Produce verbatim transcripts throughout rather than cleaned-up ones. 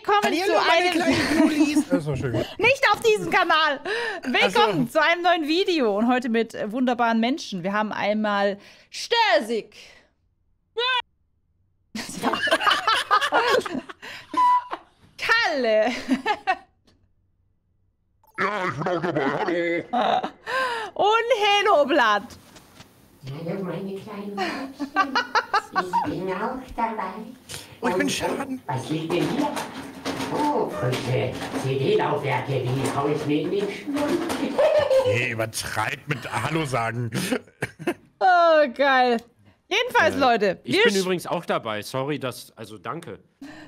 Willkommen Hallo, zu meine einem... kleinen Blulis. Das war schön. Nicht auf diesem Kanal! Willkommen so. zu einem neuen Video und heute mit äh, wunderbaren Menschen. Wir haben einmal Stersig. Kalle. Ja, ich bin auch dabei, hallo. Und Heloblatt. Hallo, meine kleinen Mädchen. Ich bin auch dabei. Oh, ich bin Und, Schaden. Was liegt denn hier? Oh, frische C D-Laufwerke, die hau ich mir in den Schlund. Hey, übertreibt mit Hallo sagen. Oh, geil. Jedenfalls, Äh, Leute. Ich wir bin sch- übrigens auch dabei. Sorry, dass. Also danke.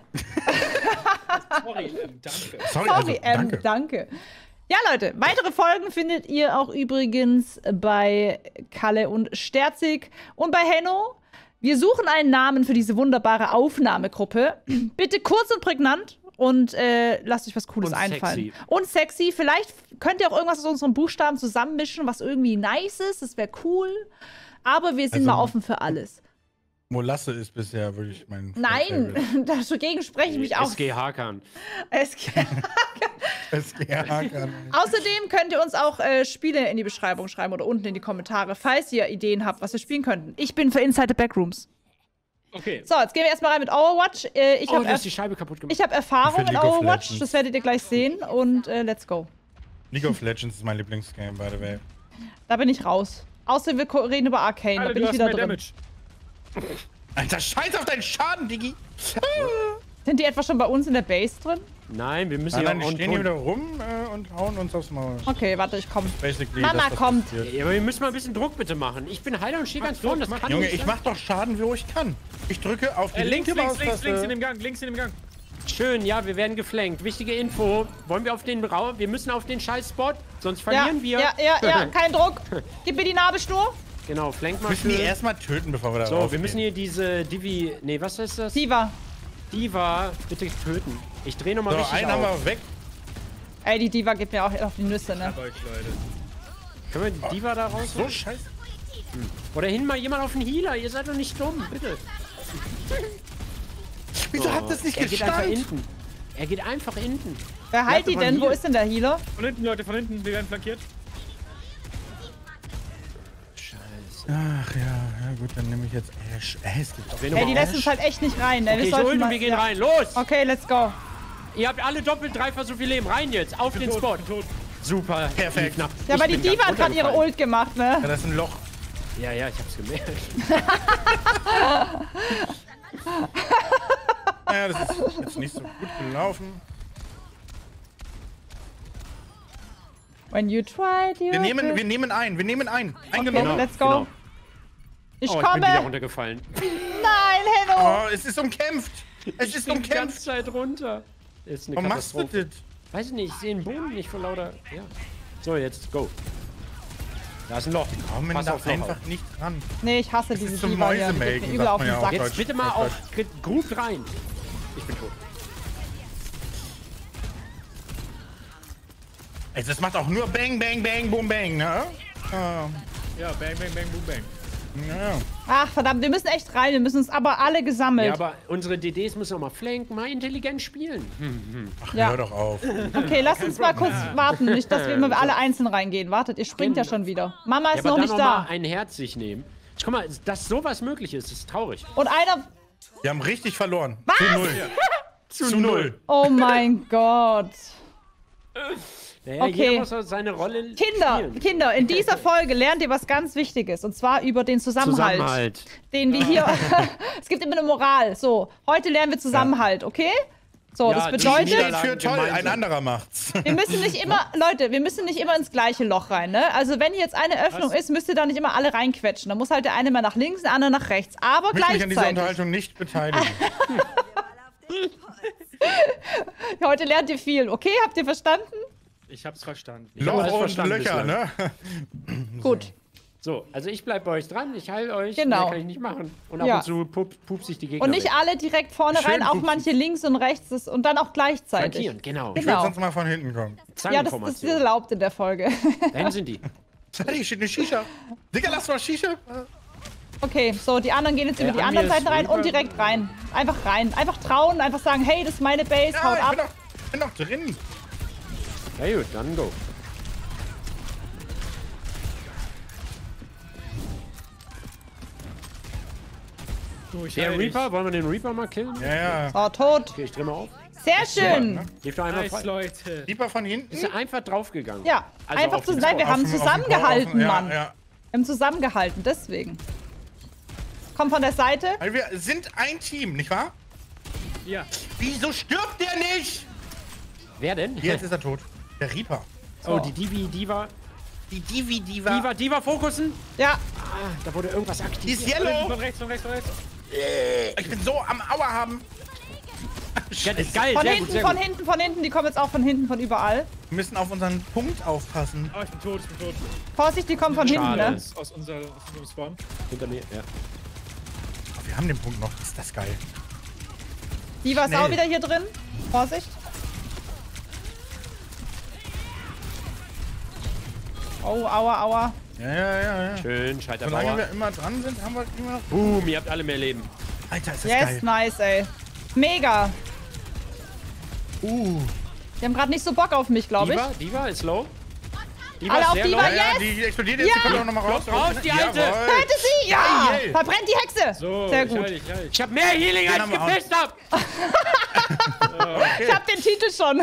Sorry, ähm, danke. Sorry, Sorry, also, ähm, danke. danke. Ja, Leute, weitere Folgen findet ihr auch übrigens bei Kalle und Sterzig und bei Henno. Wir suchen einen Namen für diese wunderbare Aufnahmegruppe. Bitte kurz und prägnant und äh, lasst euch was Cooles Und einfallen. sexy. Und sexy. Vielleicht könnt ihr auch irgendwas aus unseren Buchstaben zusammenmischen, was irgendwie nice ist. Das wäre cool. Aber wir sind Also- mal offen für alles. Molasse ist bisher wirklich mein Nein, dagegen spreche ich mich auch. S G Hakan. Es S G H kann. Außerdem könnt ihr uns auch äh, Spiele in die Beschreibung schreiben oder unten in die Kommentare, falls ihr Ideen habt, was wir spielen könnten. Ich bin für Inside the Backrooms. Okay. So, jetzt gehen wir erstmal rein mit Overwatch. Äh, ich Oh, habe du hast die erf Scheibe kaputt gemacht. ich hab Erfahrung Für mit League of Overwatch, Legends. das werdet ihr gleich sehen. Und äh, let's go. League of Legends ist mein Lieblingsgame, by the way. Da bin ich raus. Außer wir ko- reden über Arcane, da Alter, bin du ich hast wieder mehr drin. Damage. Alter, scheiß auf deinen Schaden, Diggi. Sind die etwa schon bei uns in der Base drin? Nein, wir müssen Nein, ja nein, die on stehen hier point- wieder rum äh, und hauen uns aufs Maul. Okay, warte, ich komm. Basically, Mama das, was kommt. passiert. Ja, aber wir müssen mal ein bisschen Druck bitte machen. Ich bin Heiler und stehe ganz vorne. Das Druck, kann Junge, nicht ich sein. mach doch Schaden, wo ich kann. Ich drücke auf die Äh, links, linke links, links, Maustaste. links in dem Gang, links in dem Gang. Schön, ja, wir werden geflankt. Wichtige Info. Wollen wir auf den Raum? Wir müssen auf den scheiß Spot, sonst Ja, verlieren wir. ja, ja, ja, kein Druck. Gib mir die Nabelschnur. Genau, flank mal Müssen die schön. erstmal töten, bevor wir da So, wir raufgehen. müssen hier diese Divi. Nee, was ist das? Diva. Diva bitte töten. Ich drehe nochmal So, richtig einen haben auf. wir weg. Ey, die Diva geht mir auch auf die Nüsse, ne? Euch, Leute. Können wir die Diva da raus? So scheiße. Oder hin mal jemand auf den Healer. Ihr seid doch nicht dumm, bitte. Wieso habt ihr es nicht Er geht einfach gestankt? hinten. Er geht einfach hinten. Wer heilt die von denn? Wo hier. ist denn der Healer? Von hinten, Leute, von hinten. Wir werden flankiert. Ach ja, ja gut, dann nehme ich jetzt Ash. Äh, es gibt doch Wen Ey, die nochmal lässt uns halt echt nicht rein, ne? Okay, ich ult und wir gehen ja. rein. Los! Okay, let's go. Ihr habt alle doppelt dreifach so viel Leben. Rein jetzt. Auf den Tot, Spot. bin tot. Super. Perfekt. Knapp. Ja, Ich aber die bin Diva ganz hat gerade ihre runtergefallen. Ult gemacht, ne? Ja, das ist ein Loch. Ja, ja, ich hab's gemerkt. Ja, das ist jetzt nicht so gut gelaufen. When you try to Wir nehmen, wir nehmen ein, wir nehmen ein. okay, Eingenommen. let's go. genau. Ich Oh, ich bin wieder komme. runtergefallen. Nein, Hello. Oh, es ist umkämpft. Es ist Ich bin die ganze umkämpft. Zeit runter. Ist eine Warum machst du Katastrophe. das? Weiß ich nicht, ich sehe den Boden nicht vor lauter. Ja. So, jetzt go. Da ist ein Loch. Kommen Pass da auf, Loch einfach auf. nicht ran. Nee, ich hasse ist diese zum Diva hier. Die geht Mäusemelken, mir übel sagt auf man den ja auch. Sack. Jetzt Deutsch, bitte mal Deutsch, auf Group rein. Ich bin tot. Ey, das macht auch nur Bang, Bang, Bang, Boom, Bang, ne? Ah, Ja, bang, bang, bang, boom, bang. ja. Ach, verdammt, wir müssen echt rein. Wir müssen uns aber alle gesammelt. Ja, aber unsere D Ds müssen auch mal flanken, mal intelligent spielen. Ach, Ja. hör doch auf. Okay, lasst uns mal kurz warten. Nicht, dass wir immer alle einzeln reingehen. Wartet, ihr springt ja schon wieder. Mama Ja, ist aber noch dann nicht noch da. mal ein Herz sich nehmen. Guck mal, dass sowas möglich ist, ist traurig. Und einer... Wir haben richtig verloren. Was? Zu null. Zu null. Oh mein Gott. Naja, Okay. jeder muss auch seine Rolle Kinder, spielen. Kinder, in dieser Folge lernt ihr was ganz Wichtiges. Und zwar über den Zusammenhalt. Zusammenhalt. Den wir hier... es gibt immer eine Moral. So, heute lernen wir Zusammenhalt, okay? So, Ja, das die bedeutet... Niederlage- Für toll, ein gemeinsam. anderer macht's. Wir müssen nicht immer, Leute, wir müssen nicht immer ins gleiche Loch rein, ne? Also wenn hier jetzt eine Öffnung ist, müsst ihr da nicht immer alle reinquetschen. Da muss halt der eine mal nach links, der andere nach rechts. Aber Ich möchte mich an dieser gleichzeitig. Unterhaltung nicht beteiligen. Heute lernt ihr viel, okay? Habt ihr verstanden? Ich hab's verstanden. Ich hab Loch alles und verstanden Löcher, bislang. ne? Gut. So, also ich bleib bei euch dran, ich heile euch. Genau. Mehr kann ich nicht machen. Und ab Ja. und zu pup, pup sich die Gegner Und nicht weg. alle direkt vorne Schön rein, auch pupsen. manche links und rechts das, und dann auch gleichzeitig. Flankieren, genau. Ich Genau. würde sonst mal von hinten kommen. Ja, das, das ist Zangenformation. erlaubt in der Folge. Dahin sind die. Hey, hier steht eine Shisha. Digga, lass mal Shisha. Okay, so, die anderen gehen jetzt Äh, über die an anderen mir ist Seiten rein und Reaper. direkt rein. Einfach rein. Einfach trauen, einfach sagen, hey, das ist meine Base, Ja, haut ich ab. bin doch, bin doch drin. Na gut, dann go. Du, ich Der heil dich. Reaper, wollen wir den Reaper mal killen? Ja, ja. So, tot. Okay, ich dreh mal auf. Sehr schön. ne? Hilf doch einmal Nice, frei. Leute. Lieber von hinten. Ist er einfach draufgegangen? Ja, Also einfach auf zu den sein. Wir Spot. haben Auf dem- auf dem zusammengehalten, Bauch, auf- Mann. Ja, ja. Wir haben zusammengehalten, deswegen. Komm von der Seite. Weil wir sind ein Team, nicht wahr? Ja. Wieso stirbt der nicht? Wer denn? Jetzt ist er tot. Der Reaper. Oh, die Divi, Diva. Die Divi Diva. Diva, Diva, fokussen. Ja, Ah, da wurde irgendwas Die aktiv. ist yellow. Von rechts, von rechts, von rechts. Ich bin so am Aua haben. Ja, das ist geil, von sehr hinten, gut, sehr von gut. hinten, von hinten. Die kommen jetzt auch von hinten, von überall. Wir müssen auf unseren Punkt aufpassen. Oh, ich bin tot, ich bin tot. Vorsicht, die kommen von hinten, Schade. ne? Aus, aus, unser, aus unserem Spawn. Hinter mir, ja. Oh, wir haben den Punkt noch. Ist das geil. Die war Schnell. auch wieder hier drin. Vorsicht. Oh, aua, aua. Ja, ja, ja, ja. Schön, Solange Scheiterbauer. wir immer dran sind, haben wir immer noch... Boom, ihr habt alle mehr Leben. Alter, ist das Yes, geil. nice, ey. Mega. Uh. Die haben gerade nicht so Bock auf mich, glaube ich. Diva, Diva ist low. Diva Alle ist auf sehr Diva, low. Ja, ja, yes! die explodiert jetzt. Ja! Die kommt auch noch mal raus. Raus, die Alte! Jawohl. Töte sie! Ja! Geil. Verbrennt die Hexe! So, Sehr ich gut. heil dich, ich heil dich. Ich hab mehr Healing, als haben ich wir auch. gepisst hab. Ich hab den Titel schon.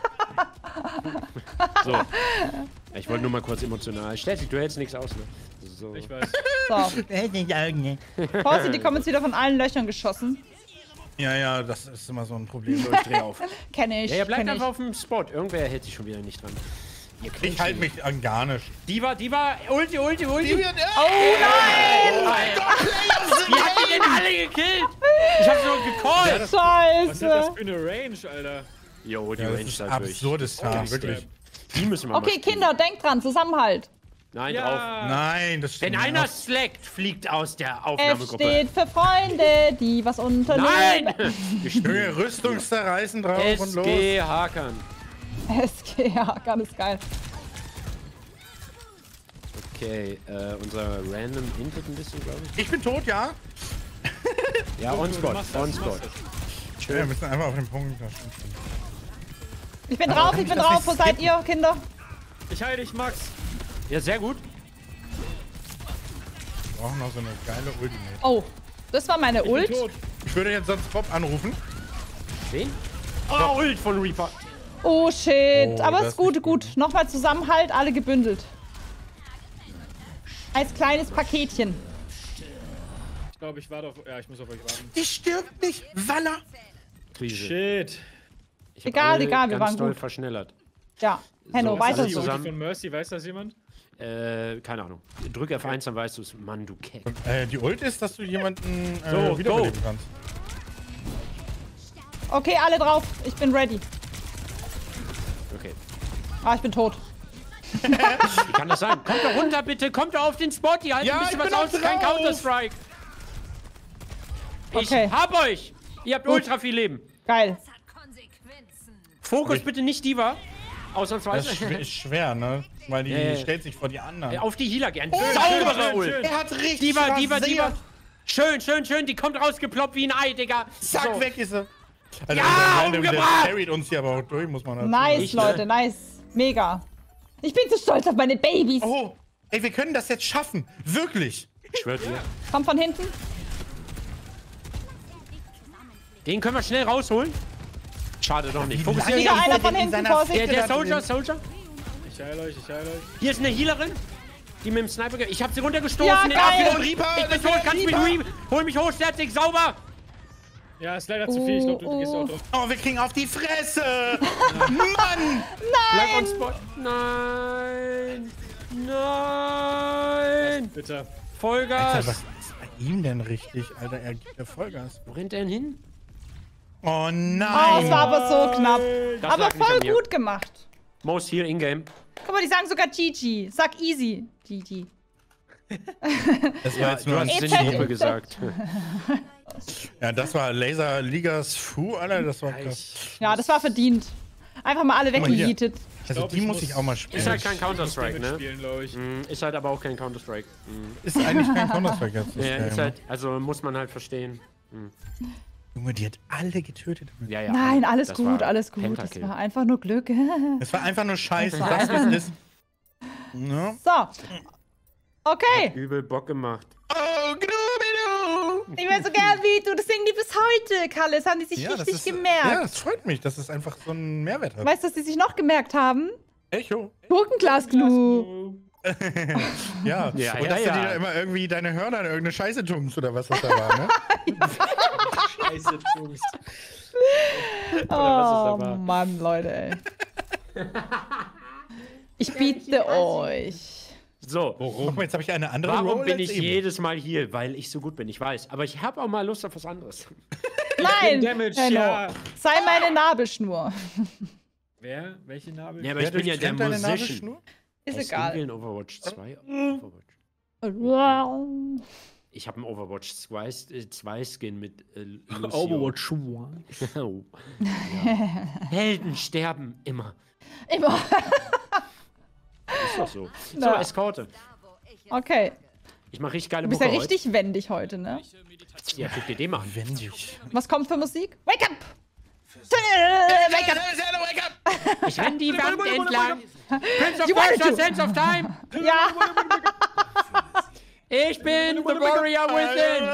So. Ich wollte nur mal kurz emotional. Stellt du hältst nichts aus, ne? So. Ich weiß. So. Vorsicht, die kommen jetzt wieder von allen Löchern geschossen. Ja, ja, das ist immer so ein Problem. Ich dreh auf. Kenne ich. Ja, ihr bleibt kenn einfach ich. auf dem Spot. Irgendwer hält sich schon wieder nicht dran. Ihr Ich halte mich an gar nicht. Diva, Diva, Ulti, Ulti, Ulti. Oh nein! Wie habt ihr denn alle gekillt? Ich hab nur gecallt. Was ist das Scheiße. für eine Range, Alter? Jo, die Ja, das Range ist ist natürlich. absurdes Fahren, wirklich. Die müssen wir mal Okay, spielen. Kinder, denkt dran, Zusammenhalt. Nein, drauf. Ja. Nein, das Wenn stimmt einer nicht. slackt, fliegt aus der F Aufnahmegruppe. steht für Freunde, die was unternehmen. Nein! Wir Junge, spielen Rüstungszerreißen drauf und los. S G Hakan. S G, ja, ganz geil. Okay, äh, unser Random hintet ein bisschen, glaube ich. Ich bin tot, ja? Ja, Du, on du spot, machst das, on du spot. machst das. Ja, wir müssen einfach auf den Punkt. Das stimmt schon. Ich bin drauf, ich bin das drauf. nicht Wo seid ihr, Kinder? Ich heil dich, Max. Ja, sehr gut. Wir brauchen noch so eine geile Ultimate. Oh, das war meine Ich bin Ult. tot. Ich würde jetzt sonst Bob anrufen. Wen? Oh, Ult von Reaper. Oh shit. Oh, Aber das ist gut, ist gut. Nochmal Zusammenhalt, alle gebündelt. Als kleines Paketchen. Ich glaube, ich warte auf. Ja, ich muss auf euch warten. Die stirbt nicht, Walla. Krise. Shit. Ich hab Egal, alle egal, wir ganz waren doll gut. verschnellert. Ja, Henno, So, weiter alle so. zusammen. Die von Mercy, weiß das jemand? Äh, keine Ahnung. Drück F eins, dann weißt du es. Mann, du Keck. Äh, die Ult ist, dass du jemanden äh, So, wiederbeleben kannst. Okay, alle drauf. Ich bin ready. Okay. Ah, ich bin tot. Wie kann das sein? Kommt doch runter, bitte. Kommt doch auf den Spot. Die halten Ja, ein bisschen ich was bin aus. auch Kein drauf. Counter-Strike. Ich Okay. hab euch. Ihr habt Gut. ultra viel Leben. Geil. Fokus bitte nicht Diva. Das Ausnahmsweise. ist schwer, ist schwer, ne? Weil die Ja, ja. stellt sich vor die anderen. Auf die Healer gern. schön, Saubere schön, Ult. schön. Er hat richtig Diva, Diva, rasiert. Diva. Schön, schön, schön. Die kommt rausgeploppt wie ein Ei, Digga. Zack, So. weg ist er. Also, Ja, der, der, der umgebracht. carried uns hier aber auch durch, muss man dazu Nice, Ich, ne? Leute, nice. Mega. Ich bin so stolz auf meine Babys. Oh, ey, wir können das jetzt schaffen. Wirklich. Ich schwör dir. Komm von hinten. Den können wir schnell rausholen. Schade doch nicht. Wie Fokussieren. lange Wieder ist einer der von denn in hinten, seiner Vorsicht. Der, Fette der da Soldier, drin? Soldier. Ich heil euch, ich heil euch. Hier ist eine Healerin. Die mit dem Sniper. ge- Ich hab sie runtergestoßen. Ja, Den geil. Abwehr- Reaper, Ich bin das tot. war Kannst mich Reaper. re Hol mich hoch, Statik, sauber. Ja, ist leider zu viel. Ich glaube, du, du gehst auch drauf. Oh, wir kriegen auf die Fresse. Mann. Bleib on Spot. Nein. Nein. Bitte. Vollgas. Alter, was ist bei ihm denn richtig? Alter, er gibt ja Vollgas. Wo rennt der denn hin? Oh Oh, nein. es war aber so knapp. Das Aber lag nicht voll an mir. gut gemacht. Most Heal in-game. Guck mal, die sagen sogar G G. Sag easy. G G. Das war jetzt Du nur hast ein es in E Z. die Gruppe gesagt. Ja, das war Laser Ligas Fu, Alter. Das war krass. Ja, das war verdient. Einfach mal alle mal hier. weggejietet. Also glaub, die ich muss muss- ich auch mal spielen. Ist halt kein Counter-Strike, Damit ne? spielen, glaube ich. Mm, Ist halt aber auch kein Counter-Strike. Mm. Ist eigentlich kein Counter-Strike jetzt. das Ja, Game, ist ne? halt, also muss man halt verstehen. Junge, die hat alle getötet. Ja, ja, Nein, alles das gut, war alles gut. Das Pentakill. war einfach nur Glück. Es war einfach nur Scheiße. Das war Das, was ist. Ne? So. Okay. Übel Bock gemacht. Oh, Gnubidu! Ich wäre so gern wie du. Das singen die bis heute, Kalle. Das haben die sich Ja, das richtig ist, gemerkt. ja, das freut mich, dass es einfach so einen Mehrwert hat. Weißt du, was die sich noch gemerkt haben? Echo. Gurkenglas-Gnu. Ja, Ja, und ja, dass du ja. dir da immer irgendwie deine Hörner in irgendeine Scheiße tunkst oder was das da war, ne? Scheiße, Jungs. Oh, was es da war. Mann, Leute, ey. Ich biete euch. So, Guck mal, jetzt habe ich eine andere warum Roll bin als ich eben. jedes Mal hier? Weil ich so gut bin, ich weiß. Aber ich habe auch mal Lust auf was anderes. Nein, Damage, Henno. ja. Sei meine Nabelschnur. Wer? Welche Narbe? Ja, aber Wer ich bin ja der durchtrennt deine Musician. Nabelschnur? Ist Was egal. spielen wir in Overwatch zwei? Overwatch. Wow. Ich habe einen Overwatch zwei Skin mit äh, Lucio. Overwatch One. Oh. Ja. Helden sterben immer. Immer. Ist doch so. So, Na. Eskorte. Okay. Ich mache richtig geile Du bist ja Mucke richtig wendig heute, ne? heute. Ja, guck dir den mal an. Wendig. Was kommt für Musik? Wake up! Wake up! Ich renn die Wand entlang. Prince of You wanted Persia, to. Sense of Time. Ja! Ich bin the Warrior within.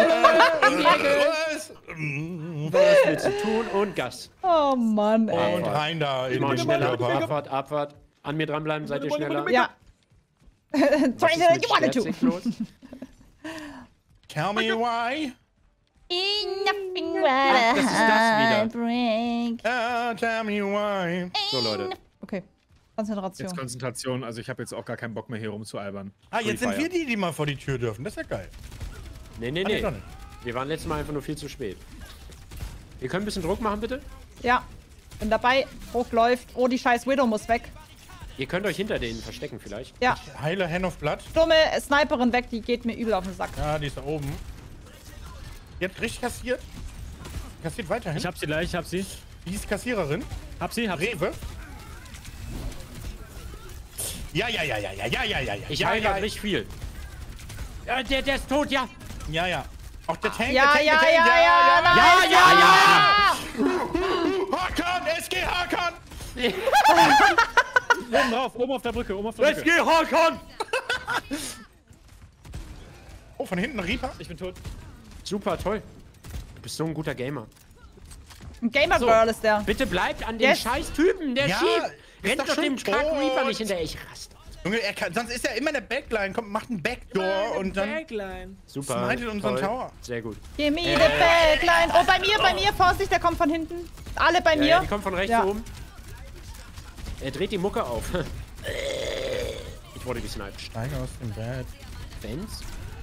Was? Was willst du tun? Und Gas. Oh Mann, ey. Und rein da in Immer den schneller. Körper. Abfahrt, Abfahrt. An mir dranbleiben, seid ihr schneller. Ja. Was ist mit You wanted to. Sterzig los? Tell me why. Nothing Ach, das ist das wieder. break. Uh, tell me why. So, Leute. Okay. Konzentration. Jetzt Konzentration, also ich habe jetzt auch gar keinen Bock mehr hier rumzualbern. Ah, jetzt sind Free wir die, die mal vor die Tür dürfen. Das ist ja geil. Nee, nee, Ah, nee, nee. doch nicht. Wir waren letztes Mal einfach nur viel zu spät. Wir können ein bisschen Druck machen, bitte? Ja. Bin dabei. Druck läuft. Oh, die scheiß Widow muss weg. Ihr könnt euch hinter denen verstecken vielleicht. Ja. Heile Hand of Blood. Dumme Sniperin weg, die geht mir übel auf den Sack. Ja, die ist da oben. Die hat richtig kassiert. Kassiert weiterhin. Ich hab sie gleich, ich hab sie. Die ist Kassiererin. Hab sie, hab sie. Rewe. Ja, ja, ja, ja, ja, ja, ja, ja, ja. Ich ja, heile ja, grad richtig viel. Ja, der, der ist tot, ja. ja, ja. Auch der Tank, Ja, der Tank, ja, der ja, Tank, ja, nein. Ja, ja, ja. Hakan, S G Hakan. Oben drauf, oben auf der Brücke, oben auf der Let's Brücke. go, Hakan. Oh, von hinten Reaper. Ich bin tot. Super, toll. Du bist so ein guter Gamer. Ein Gamer Girl ist der. Bitte bleibt an dem Yes. scheiß Typen, der Ja, schiebt. ist Rennt doch doch schon dem Kack tot. Reaper nicht hinterher. Ich raste. Junge, er kann, sonst ist er immer in der Backline. Kommt, macht einen Backdoor und dann Backline. Super. smitet unseren toll. Tower. Sehr gut. Give me the backline. Oh, bei mir, bei mir. Vorsicht, der kommt von hinten. Alle bei Ja, mir. ja, die kommt von rechts Ja. oben. Er dreht die Mucke auf. Ich wurde gesniped. Steige aus dem Bett. Fans?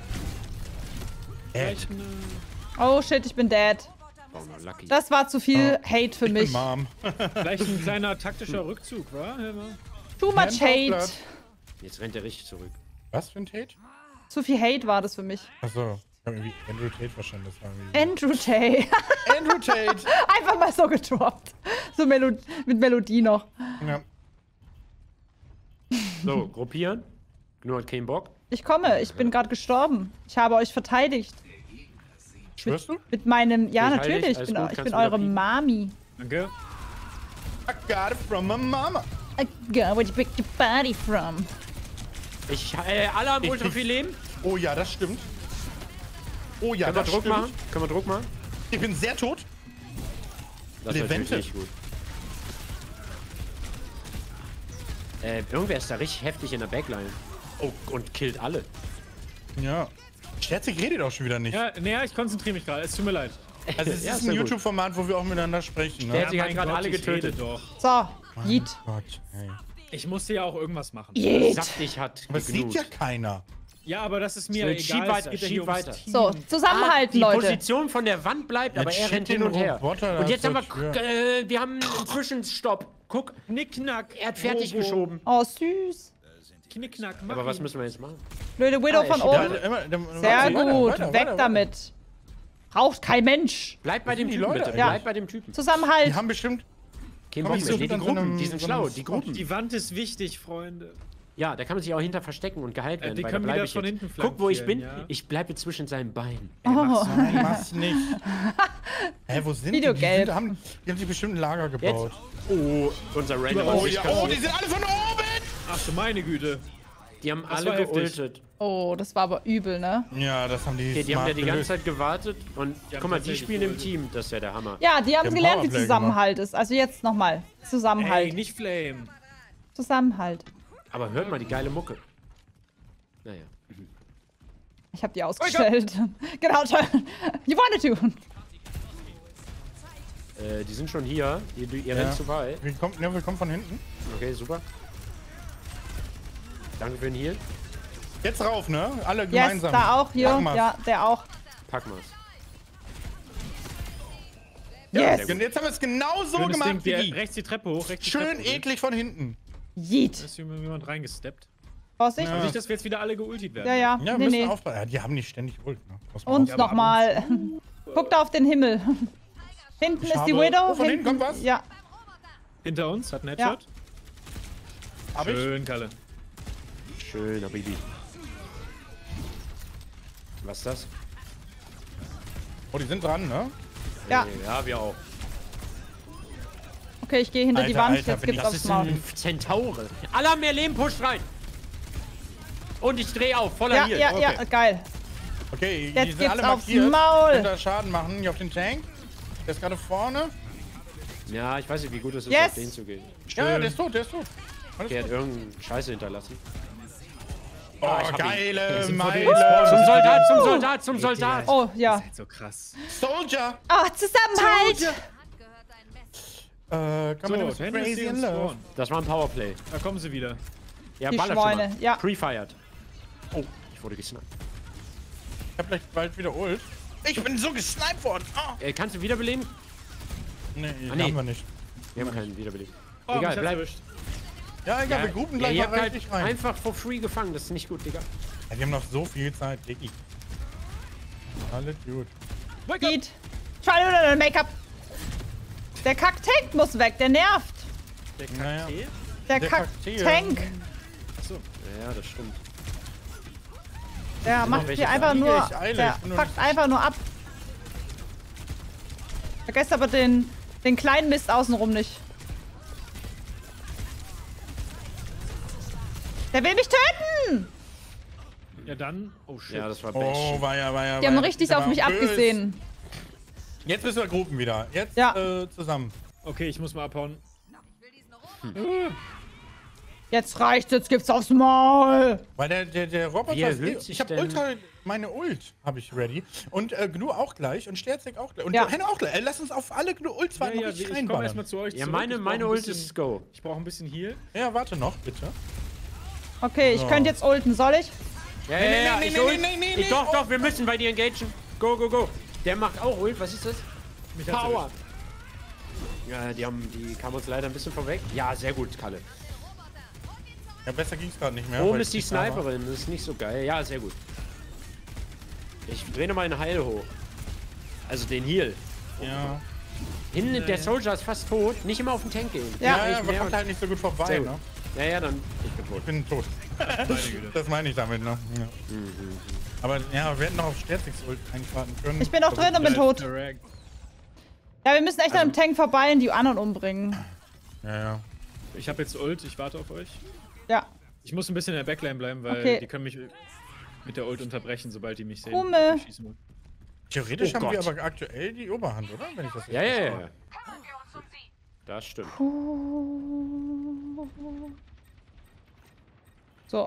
Ed. Oh shit, ich bin dead. Oh, no, lucky. Das war zu viel Hate für mich. Mom. Vielleicht ein kleiner taktischer Rückzug, wa? Hilma? Too much Hand of Hate. Blood. Jetzt rennt er richtig zurück. Was für ein Tate? Zu viel Hate war das für mich. Achso. Ich hab irgendwie Andrew Tate verstanden. Das war irgendwie Andrew Tate. Andrew Tate. Einfach mal so gedroppt. So Melo mit Melodie noch. Ja. So, gruppieren. Nur hat keinen Bock. Ich komme, ich bin gerade gestorben. Ich habe euch verteidigt. Schwörst du? Mit meinem. Ja, Ich heil natürlich. dich, Ich alles bin, gut, ich kannst bin wieder eure pieken. Mami. Danke. I got it from my mama. I got where you picked your body from. Ich, äh, alle haben ultra viel Leben. Oh ja, das stimmt. Oh ja, Können wir das Druck stimmt. machen? Können wir Druck machen? Ich bin sehr tot. Das ist natürlich Levente. nicht gut. Äh, irgendwer ist da richtig heftig in der Backline. Oh, und killt alle. Ja. Scherzig redet auch schon wieder nicht. Ja, nee, ich konzentriere mich gerade. Es tut mir leid. Also es Ja, ist ist ein ja gut. YouTube-Format, wo wir auch miteinander sprechen. Ne? Ja, sie hat mein gerade Gott, alle ich rede getötet. Doch. So, Yeet. Gott, ey. Ich musste ja auch irgendwas machen. Yeet. Saftig hat Aber es sieht genug. ja keiner. Ja, aber das ist mir So, egal. schieb es weiter, geht ja schieb hier ums weiter. Team. So, zusammenhalten, die Leute. Position von der Wand bleibt, aber Jetzt er rennt shit hin den und her. Roboter, Und da jetzt haben zur wir, Tür. äh, wir haben einen Zwischenstopp. Guck, Knickknack. er hat fertig Robo. geschoben. Oh, süß. Knickknack, mach Aber was ihn. müssen wir jetzt machen? Blöde Widow Ah, von er Ja, oben. immer, dann- Sehr weiter, gut. weiter, Weg weiter, damit. Braucht kein Mensch. Bleib bei dem die Typen, Leute bitte. eigentlich? Bleib bei dem Typen. Die Zusammenhalt. haben bestimmt Kein Komm, Bock ich mehr. suche Nee, die dann so Gruppen, einem- die sind so schlau, einem die Spot. Gruppen. Die Wand ist wichtig, Freunde. Ja, da kann man sich auch hinter verstecken und geheilt Äh, werden. die weil können da bleib wieder ich von jetzt. hinten Guck, wo ich bin. flankieren, ja. Ich bleibe zwischen seinen Beinen. Oh. Nein, mach's nicht. Hä, wo sind die? Die, Videogelb. sind, haben, die haben sich bestimmt ein Lager gebaut. Oh, unser Random. Oh, hat sich ja, oh, die kassiert. sind alle von oben! Ach du meine Güte. Die haben Das alle war heftig. geultet. Oh, das war aber übel, ne? Ja, das haben die Okay, die haben smart ja die ganze gelöst. Zeit gewartet und haben guck mal, die tatsächlich spielen im geultet. Team. Das ist ja der Hammer. Ja, die haben haben gelernt, wie Powerplay Zusammenhalt ist. Also jetzt nochmal. Zusammenhalt. Ey, nicht Flame. Zusammenhalt. Aber hört mal die geile Mucke. Naja. Ich hab die ausgestellt. Genau, toll. You wanted to. Äh, die sind schon hier. Ihr, ihr Ja. rennt zu weit. Wir kommen, ja, wir kommen von hinten. Okay, super. Danke für den Heal. Jetzt rauf, ne? Alle Yes, gemeinsam. da auch hier. Packen wir's. Ja, der auch. Pack mal's. Yes. Und jetzt haben wir es genau so Schönes gemacht Ding, wie die, die. rechts die Treppe hoch, rechts die Schön Treppe hoch. eklig von hinten. Yeet. Da ist jemand reingesteppt. Vorsicht. Ja. Nicht, dass wir jetzt wieder alle geultet werden. Ja, ja. Ja, wir nee, müssen nee. aufpassen. Ja, die haben nicht ständig Ult, ne? Muss man Und auch- nochmal. Guckt auf den Himmel. Hinten Ich ist die habe- Widow. Oh, von hinten kommt was? Ja. Hinter uns, hat einen Ja. Headshot. Hab ich? Schön, Kalle. Schöner Baby. Was ist das? Oh, die sind dran, ne? Ja. Äh, Ja, wir auch. Okay, ich gehe hinter die Alter, Wand. Alter, Jetzt bin gibt's ich- Das aufs ist Maul. ein Zentaure. Alle haben mehr Leben, pusht rein. Und ich drehe auf, voller Ja, Heal. ja, ja, Okay. geil. Okay, die Jetzt sind gibt's alle aufs markiert. Maul. Könnt ihr Schaden machen hier auf den Tank. Der ist gerade vorne. Ja, ich weiß nicht, wie gut es ist, Yes. auf den zu gehen. Ja, der ist tot, der ist tot. Alles Der hat gut. irgendeinen Scheiße hinterlassen. Oh, ich hab ihn. geile sind vor dem Meile. Zum Soldat, zum Soldat, zum Soldat. Oh, ja. Halt so krass. Soldier. Oh, Zusammenhalt. Äh, kann man So, was Henry ist crazy hier in im love? Spawn. Das war ein Powerplay. Da kommen sie wieder. Ja, Die ballert Schweine, schon mal. ja. Pre-fired. Oh, ich wurde gesniped. Ich hab gleich bald wieder Ult. Ich bin so gesniped worden. Oh. Äh, kannst du wiederbeleben? Nee, Ah, nee. haben wir nicht. Wir haben keinen Wiederbeleben. Oh, mich Egal, hat's bleib. erwischt. Ja, egal, wir gruppen ja, gleich ihr mal habt halt richtig rein. einfach for free gefangen. Das ist nicht gut, Digga. Ja, wir haben noch so viel Zeit, Diggi. Alles gut. Geht. Try Make-up. Der Kack-Tank muss weg, der nervt. Der Naja. Kakteen? Der Der Kack-Tank. Ja, das stimmt. Der macht welche hier einfach Kriege nur. ich Eile, Der ich bin nur fuckt nicht- einfach nur ab. Vergesst aber den, den kleinen Mist außenrum nicht. Der will mich töten! Ja, dann. Oh shit. Ja, das war Oh, Bash. war ja, war ja. Die war haben ja, richtig der auf war mich böse. abgesehen. Jetzt müssen wir gruppen wieder. Jetzt Ja. äh, zusammen. Okay, ich muss mal abhauen. Jetzt reicht's, jetzt gibt's aufs Maul. Weil der, der, der Roboter Wie ist erhöht eh, sich ich hab denn- Ultra, meine Ult habe ich ready. Und äh, Gnu auch gleich und Sterzig auch gleich. Und Ja. Henna auch gleich. Äh, lass uns auf alle Gnu Ults Ja, warten, ja, noch ich richtig komme reinballern. erstmal zu euch Ja, zurück. meine, Ich brauch meine ein Ult bisschen- ist Go. Ich brauche ein bisschen Heal. Ja, warte noch, bitte. Okay, ich So. könnte jetzt ulten, soll ich? Ja, Nee, ja, nee, ja, nee, ich nee, ult. nee, nee, Ich- nee, Doch, oh. doch, wir müssen bei dir engagen. Go, go, go. Der macht auch Ult. Was ist das? Mich hat's Power. Ja, die haben, die kamen uns leider ein bisschen vorweg. Ja, sehr gut, Kalle. Ja, besser ging's gerade nicht mehr. Oben weil ist die ich nicht da war. Sniperin, das ist nicht so geil. Ja, sehr gut. Ich drehe nochmal den Heil hoch. Also den Heal. Ja, Hinten, der Soldier ist fast tot. Nicht immer auf den Tank gehen. Ja. ja, ja ich man mehr kommt und- halt nicht so gut vorbei, Sehr gut. ne? Ja, ja, dann. Ich bin tot. Ich bin tot. Das meine ich damit, ne? Ja. Aber ja, wir hätten noch auf Sterzigs Ult eigentlich warten können. Ich bin auch drin und bin tot. Direkt. Ja, wir müssen echt an dem Tank vorbei und die anderen umbringen. Ja, ja. Ich habe jetzt Ult, ich warte auf euch. Ja. Ich muss ein bisschen in der Backline bleiben, weil Okay. die können mich mit der Ult unterbrechen, sobald die mich sehen. Kumme. Ich schießen will. Theoretisch Oh haben wir Gott. aber aktuell die Oberhand, oder? Wenn ich das Ja, richtig ja, sehe. ja. Das stimmt. So.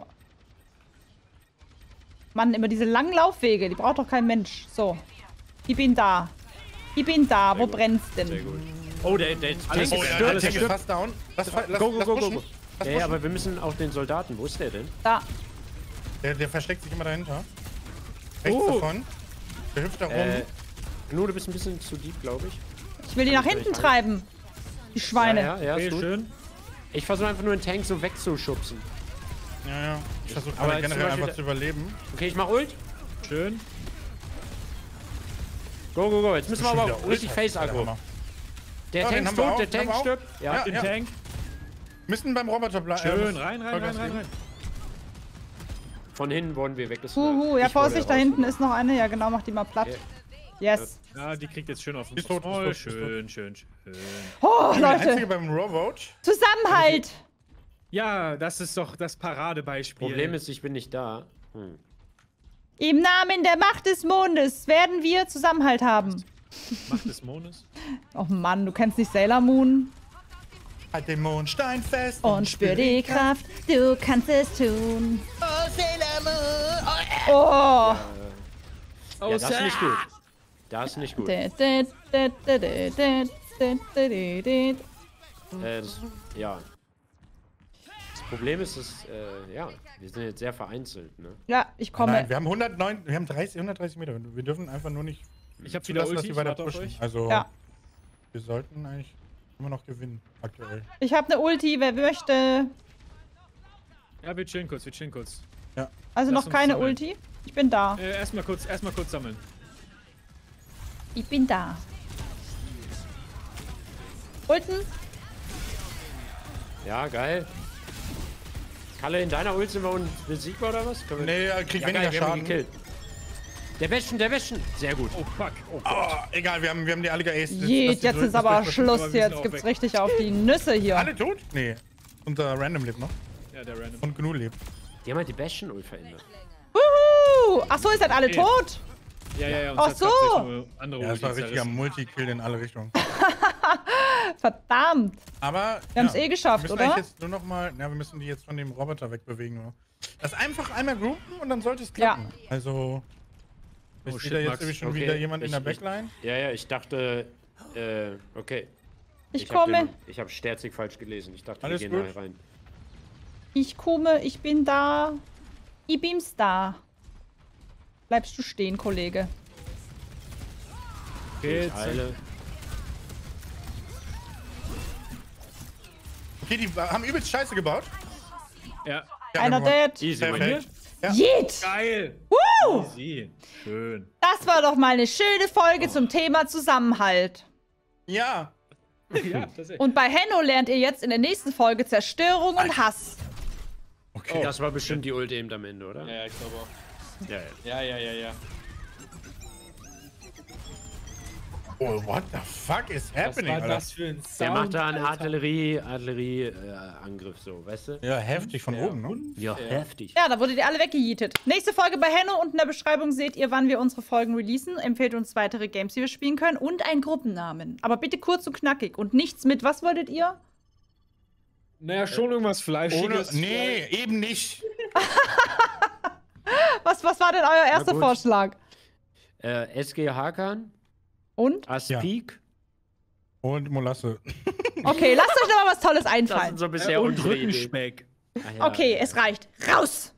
Mann, immer diese langen Laufwege, die braucht doch kein Mensch. So. Ich bin da. Ich bin da. Wo gut. brennt's Sehr denn? gut. Oh, der, der Tank Alles- ist Oh, ja, Stört, der alles Tank ist stört. fast down. Lass, lass, Go, go, lass go, go, pushen. go. Lass Ja, ja, pushen. aber wir müssen auch den Soldaten. Wo ist der denn? Da. Der, der versteckt sich immer dahinter. Rechts Oh. davon. Der hüpft da rum. Äh, Gnu, du bist ein bisschen zu deep, glaube ich. Ich will die nach hinten treiben. Die Schweine. Ja, ja, ja, Okay, ist gut. schön. Ich versuche einfach nur den Tank so wegzuschubsen. Ja, ja. Ich versuche Aber gerade zum generell Beispiel einfach zu überleben. Okay, ich mach Ult. Schön. Go, go, go. Jetzt müssen wir Schon aber wieder auch Ult richtig hat, Face der aggro. Hammer. Der Ja, den Tank haben wir tot, auch, der den Tank haben wir stirbt. Ja, Ja, Den ja. Tank. Müssen beim Roboter bleiben. Schön, rein, rein, rein, rein, rein. Von hinten wurden wir weggesnappt. Huhu, ja, Ich wurde Vorsicht, da hinten rausgenommen. ist noch eine. Ja, genau, mach die mal platt. Yes. Ja, die kriegt jetzt schön auf den Ist tot, ist Oh, tot, ist schön, schön, schön. Oh, Der einzige Leute. beim Robot. Zusammenhalt. Ja, das ist doch das Paradebeispiel. Problem ist, ich bin nicht da. Hm. Im Namen der Macht des Mondes werden wir Zusammenhalt haben. Macht des Mondes. Oh Mann, du kennst nicht Sailor Moon? Halt den Mondstein fest. Und spür die Kraft, du kannst es tun. Oh, Sailor Moon. Oh. Ja, das ist nicht gut. Das ist nicht gut. Dä, dä, dä, dä, dä, dä, dä, dä, dä, dä. Äh, das, ja. Das Problem ist, dass, äh, ja, wir sind jetzt sehr vereinzelt, ne? Ja, ich komme. Nein, wir haben hundertneun, wir haben dreißig, hundertdreißig Meter. Wir dürfen einfach nur nicht Ich hab wieder zulassen, dass Ulti, die ich weiter warte auf pushen. euch. Also, Ja. wir sollten eigentlich immer noch gewinnen, aktuell. Ich habe eine Ulti, wer möchte. Ja, wir chillen kurz, wir chillen kurz. Ja. Also Lass noch uns keine sammeln. Ulti. Ich bin da. Äh, erstmal kurz, erstmal kurz sammeln. Ich bin da. Ulten? Ja, geil. Kalle, in deiner Ult sind wir unbesiegbar oder was? Können wir- Nee, er kriegt ja, weniger geil, wir haben ihn Schaden. gekillt. Der Wäschen, der Wäschen. Sehr gut. Oh, fuck. Oh, Oh, egal, wir haben, wir haben die alle geaced. Jed, jetzt ist aber Schluss. aber wir sind Jetzt auch gibt's weg. richtig auf die Nüsse hier. Alle tot? Nee. Unser Random lebt noch. Ja, der Random. Und Gnu lebt. Die haben halt die Wäschen-Ult verändert. Wuhu! Ach so, ihr seid alle Okay. tot? Ja, ja, ja. uns Ach hat so. tatsächlich nur andere Ja, das war ein Ultis richtiger zerrissen. Multi-Kill in alle Richtungen. Verdammt. Aber. Wir haben's eh geschafft, wir müssen oder? eigentlich jetzt nur noch mal. Ja, wir müssen die jetzt von dem Roboter wegbewegen. Nur. Das einfach einmal groupen und dann sollte es klappen. Ja. Also. Oh, Ist shit, wieder jetzt Max. irgendwie schon Okay, wieder jemand in ich- der ich- Backline? Ja, ja, ich dachte, äh, okay. Ich hab komme. den- Ich habe Sterzig falsch gelesen. Ich dachte, Alles wir gehen gut. da rein. Ich komme, ich bin da. Ich bin's da. Bleibst du stehen, Kollege. Okay, Ich zack. heile. Okay, die haben übelst Scheiße gebaut. Ja. Ja, Einer gewonnen. dead. Easy, Mann. Perfekt. Ja. Jed! Geil. Woo! Easy. Schön. Das war doch mal eine schöne Folge zum Thema Zusammenhalt. Ja. Ja, tatsächlich. Und bei Henno lernt ihr jetzt in der nächsten Folge Zerstörung und Hass. Okay. Das war bestimmt die Ult eben am Ende, oder? Ja, ja, ich glaube auch. Ja, ja. Ja, ja, ja, ja. Oh, what the fuck is Was happening, war Alter? das für ein Sound, Der macht da einen Alter? Artillerie, Artillerie-Angriff so, weißt du? Ja, heftig von Ja, oben, ne? und- Ja, Ja. heftig. Ja, da wurdet ihr alle weggejietet. Nächste Folge bei Henno. Unten in der Beschreibung seht ihr, wann wir unsere Folgen releasen. Empfehlt uns weitere Games, die wir spielen können. Und einen Gruppennamen. Aber bitte kurz und knackig. Und nichts mit, was wolltet ihr? Naja, schon irgendwas Ohne, Fleischiges. nee, eben nicht. Was, was war denn euer erster gut. Vorschlag? Äh, S G Hakan, Und? Aspik. Und Molasse. Okay, lasst euch noch mal was Tolles Das einfallen. sind so Ja, bisher und unsere Ideen. Rückenspeck. Ach ja. Okay, es reicht. Raus!